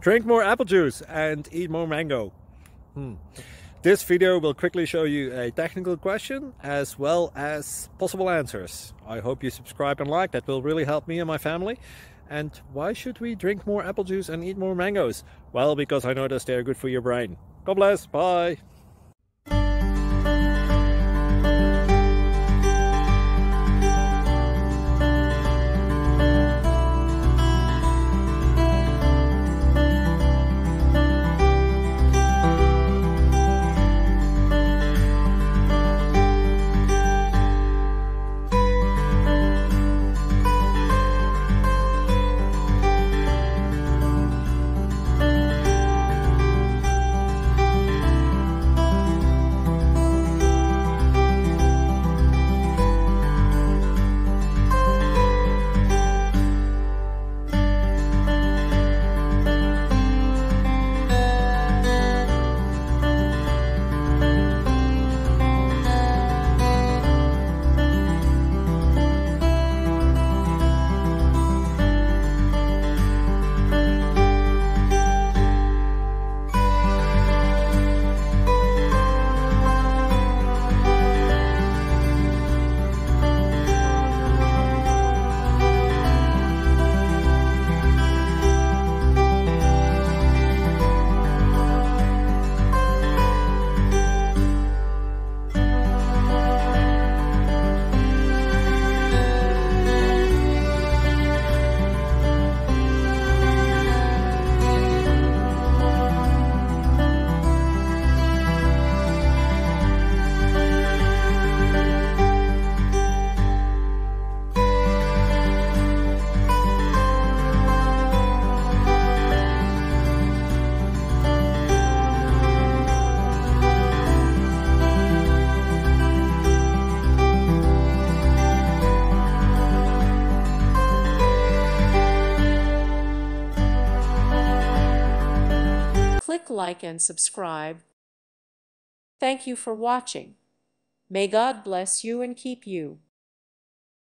Drink more apple juice and eat more mango. This video will quickly show you a technical question as well as possible answers. I hope you subscribe and like, that will really help me and my family. And why should we drink more apple juice and eat more mangoes? Well, because I noticed they're good for your brain. God bless, bye! Click like and subscribe. Thank you for watching. May God bless you and keep you.